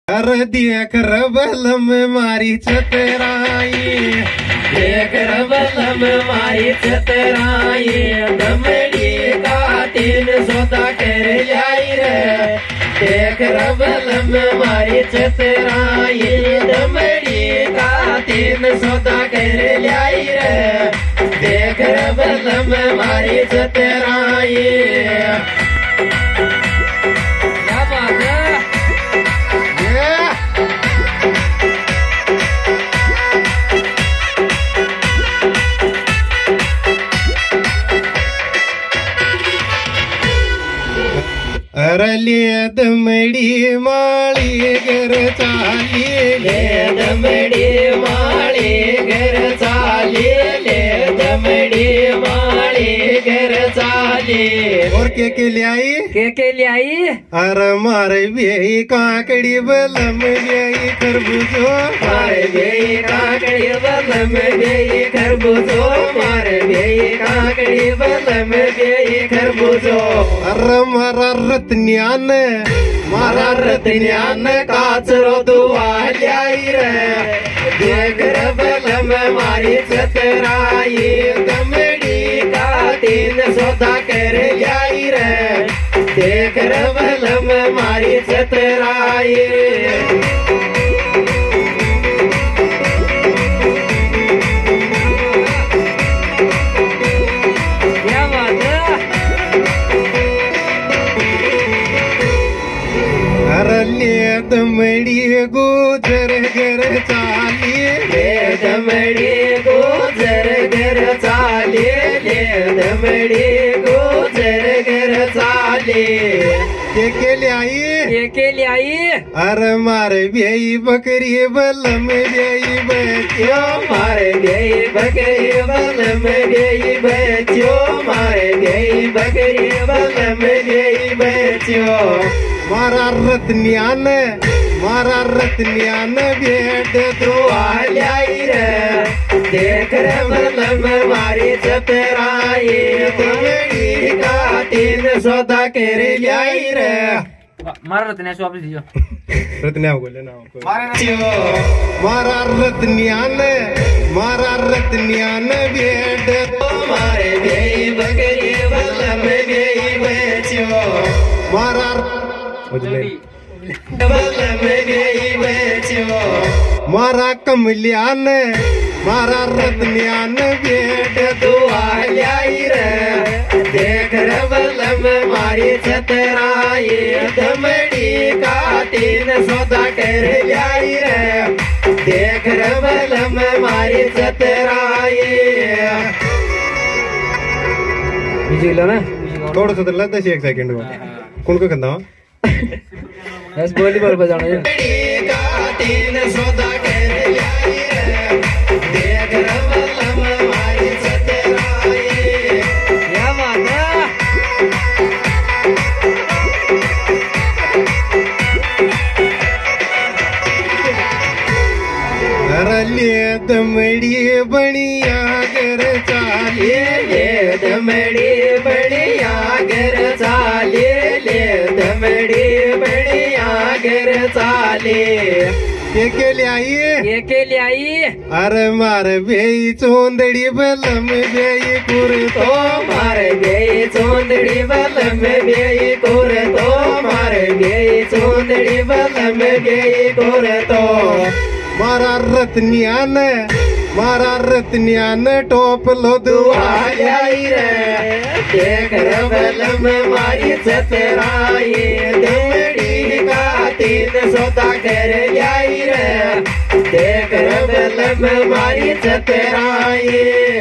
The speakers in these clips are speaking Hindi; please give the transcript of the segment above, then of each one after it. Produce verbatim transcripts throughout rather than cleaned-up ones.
अरे देख रबलम मारी चतराई, देख रबलम मारी चतराई, दमड़ी का तीन सौदा कर लाई रे। देख रबलम मारी चतराई, दमड़ी का तीन सौदा कर लाई रे। देख रबलम मारी चतराई। अरले दमड़ी माली घर चाली, ले दमड़ी माली घर चाली, ले दमड़ी माली घर चाली। और के के ले आई, के के ले आई? अरे मारे बेई काकड़ी बलम बेई खरबूजो, मारे बेई काकड़ी बलम बेई खरबूजो, मारे बेई काकड़ी बलम बेई खरबूजो। अरे मारा रत्न्यान, मारा रत्न्यान काचरो दुआ लाई रे। देख रबलम मारी चतराई, दमड़ी का तीन सौदा कर लाई रे। देख रबलम मारी चतराई। ले दमड़ी गुजर घर चाली, ले दमड़ी गुजर घर चाली, ले दमड़ी गुजर घर चाली। के के ले आई, के के ले आई? अरे मारे बेई बकरी बलम बेई बच्चो, मारे बेई बकरी बलम बेई बच्चो, मारे बेई बकरी बलम बेई बच्चो। मारा रत्न्यान, मारा रत्न्यान भेट दुआ लाई रे। देख रबलम मारी चतराई, दमड़ी का तीन सौदा कर लाई रे। मारा रत्न्या सो वापस दियो। रत्न्या बोले ना मारा रत्न्यान, मारा रत्न्यान भेट मारे बेई बकरी बलम बेई बच्चो, मारा बलम बेई बच्चो। मारा कमल्यान, मारा रत्न्यान भेट दुआ लाई रे। देख रबलम मारी चतराई, दमड़ी का तीन सौदा कर लाई रे। देख रबलम मारी चतराई। बिजला ना थोड़ा सा लग दस एक सेकंड में कौन को करना बस वॉलीबॉल बजाना है। का तीन सौदा कर लाई रे। देख रबलम मारी चतराई। क्या बात है? ले दमड़ी बनिया घर चाली, ले दमड़ी बढ़िया घर चाली, ले दमड़ी बढ़िया घर चाली। के के ले आई, के के ले आई? अरे मारे बेई चोंदड़ी बलम बेई कुर तो मारे बेई चोंदड़ी बलम बेई कुर तो, मारे बेई चोंदड़ी बलम बेई कुर तो। मारा रत्न्यान, मारा रत्न्यान टोप लो दुआ लाई रे। देख रबलम मारी चतराई, दमड़ी का तीन सौदा कर लाई रे। देख रबलम मारी चतराई।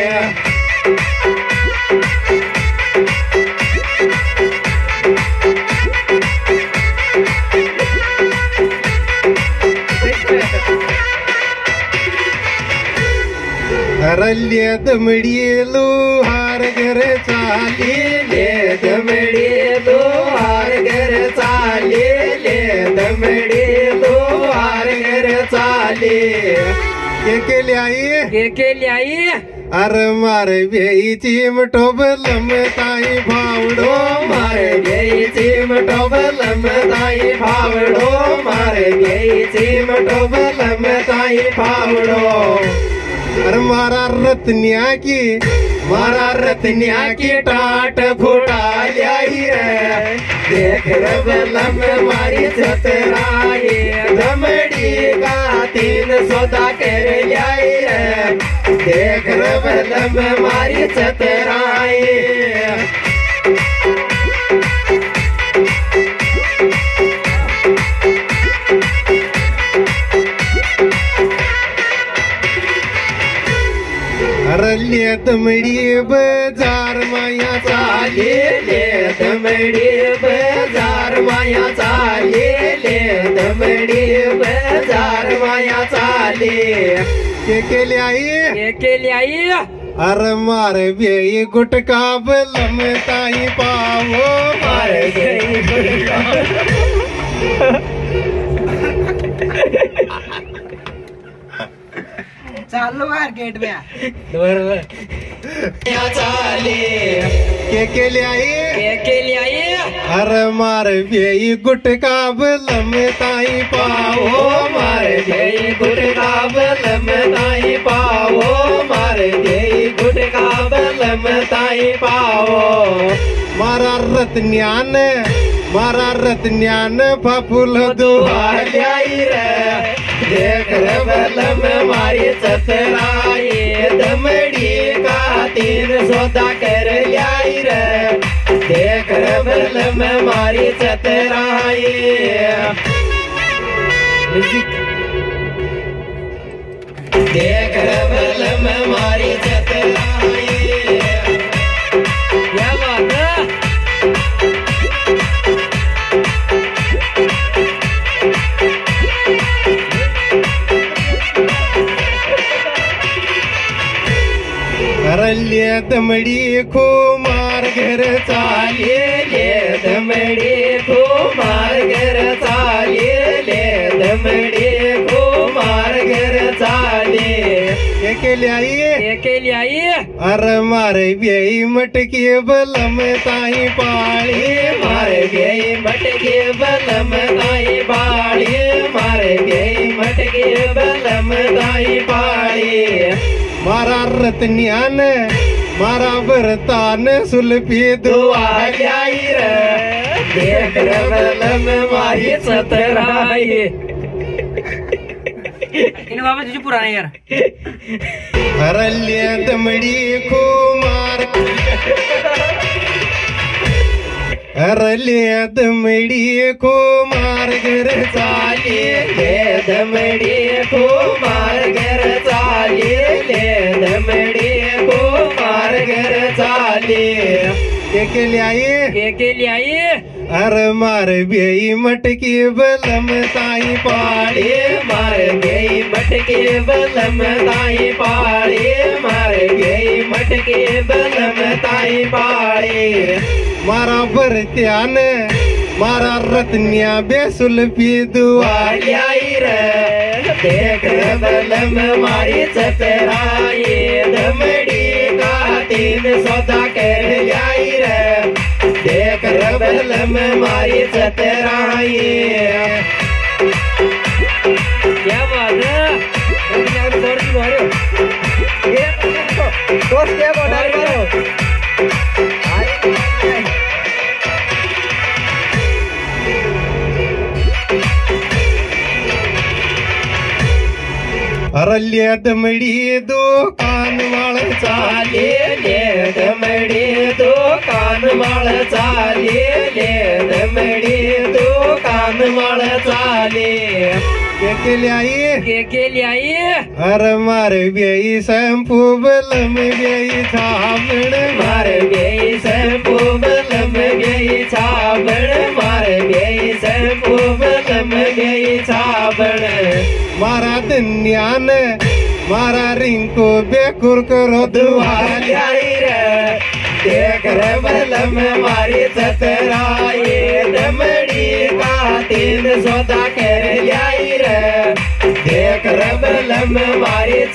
ले दमड़ी लोहार घर चाली, ले दमड़ी लोहार घर चाली, ले दमड़ी लोहार घर चाली। के के ल्याई के के ल्याई अरे मारे बेई चिमटो बलम ताई भावड़ो मारे बेई चिमटो बलम ताई भावड़ो मारे बेई चिमटो बलम ताई भावड़ो अरे मारा रत्निया की मारा रत्निया की टाट फुटा लाई रे देख रे बलम मारी सतराई दमड़ी का तीन सौदा कर लाई रे देख रे बलम मारी सतराई अरे ले दमड़ी बाजार माया चाली ले दमड़ी बाजार माया चाली ले दमड़ी बाजार माया चाली के के ल्याई के के ल्याई अरे मारे बेई गुटका बलम ताई पावो मारे बेई चालू मार्केट में चाली के के ल्याई के के ल्याई अरे मारे बेई गुटका बलम ताई पावो मारे बेई गुटका बलम ताई पावो मारे बेई गुटका बलम ताई पावो मारा रत्न्यान मारा रत्न्यान फफुल दुहाई रे देख रे बलम मारी सतराई दमड़ी का तीन सौदा कर लाई रे देख रे बलम मारी सतराई देख रे बलम मारी सतराई क्या बात है ले दमड़ी को मार घर चाली ले दमड़ी को मार घर चाली ले दमड़ी को मार घर चाली के के ल्याई के के ल्याई अरे मारे बेई मटकी बलम ताई पाली मारे बेई मटकी बलम ताई पाली मारे बेई मटकी बलम ताई पाली मारा रत्न्यान मारा बरतान सुल्फी दुआ लाई रे देख रे बलम मारी सतराई इन वापस जो पुराने यार अरे ले दमड़ी को मार अरे ले दमड़ी को मार घर चाली ले दमड़ी को मार घर चाली ले दमड़ी को मार घर चाली के के ल्याई के के ल्याई अरे मार बेई मटकी बलम ताई पाड़ी मार बेई मटकी बलम ताई पाड़ी मार बेई मटकी बलम ताई पाड़ी मारा बरत्यान मारा रत्निया बेसुल्फी दुआ लाई रे देख रे बलम मारी सतराई दमड़ी का तीन सौदा कर लाई रे देख रे बलम मारी सतराई क्या बात है दोस्त क्या बोल करो अरे ले दमड़ी दुकान वाला चाली ले दमड़ी दुकान वाला चाली ले दमड़ी दुकान वाला चाली के के ल्याई के के ल्याई अरे मारे बेई शैम्पू बलम बेई साबुन मारे बेई शैम्पू बलम बेई साबुन मारे बेई शैम्पू बलम बेई साबुन मारा दन्यान मारा रिंको बेकुर करो दुआ लाई रे देख रे बलम मारी सतराई दमड़ी का तीन सौदा कर लाई रे देख रे बलम मारी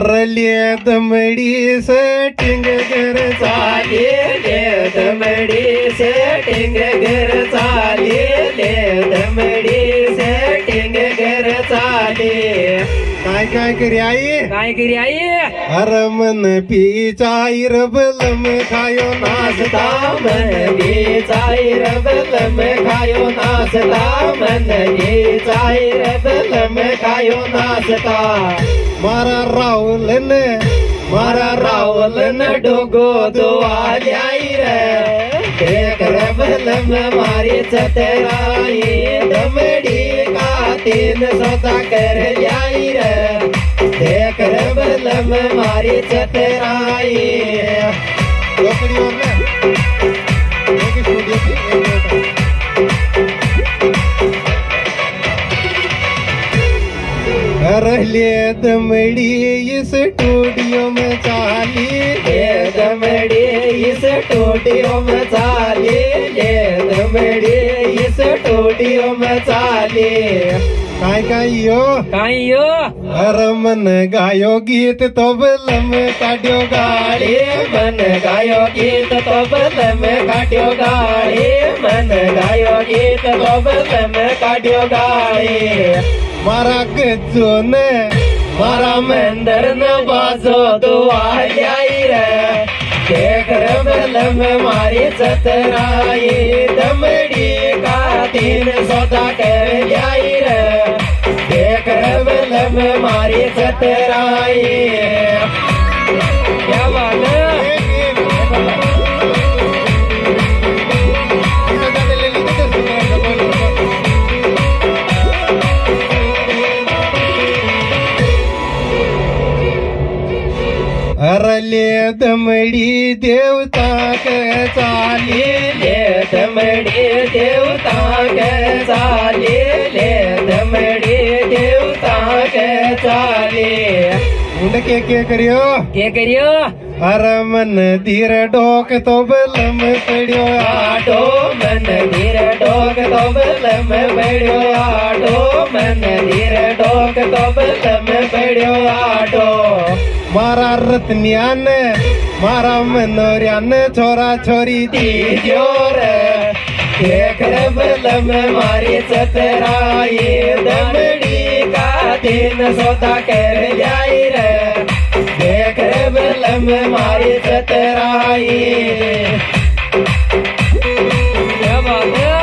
अरले दमड़ी सेटिंग घर चाली ले दमड़ी सेटिंग घर चाली ले दमड़ी सेटिंग घर चाली काय काय करी आई काय करी आई हर मन पिचाई रबलम खायो नाचता मन बेचाई रबलम खायो नाचता मन बेचाई रबलम खायो नाचता मारा राहुलन मारा राहुलन डोगो दो आई रे देख रबलम मारी चतराई दमड़ी का तीन सौदा कर लाई रे देख रबलम मारी चतराई लोकड़ी और ना लोकड़ी स्टूडियो की अरले दमड़ी इस स्टूडियो में चाली ले दमड़ी इस स्टूडियो में चाली ले दमड़ी इस स्टूडियो में चाली काय काय यो काय यो हर मन गायो गीत तो बलम काट्यो गाड़ी गाड़ी मन गायो गीत तो बलम काट्यो गाड़ी मन गायो गीत तो बलम काट्यो गाड़ी मारा गज्जो ने मारा मंदर न बाजो तो आई रे देख रबलम मारी चतराई दमड़ी का तीन सौदा कर लाई रे देख रबलम मारी चतराई क्या बात है अरले दमड़ी देवता के चाली ले दमड़ी देवता के चाली ले दमड़ी देवता के चाली उनके के करियो के करियो हर मन धीर डोक तो बलम पड़ियो आटो मन धीर डोक तो बलम पड़ियो आटो मन धीर डोक तो बलम पड़ियो आटो मारा रत्नियान मारा मनोरियान छोरा छोरी दी जोर देख रबलम मारी चतराई दमड़ी का तीन सौदा कर लाई रे देख रबलम मारी चतराई क्या बात है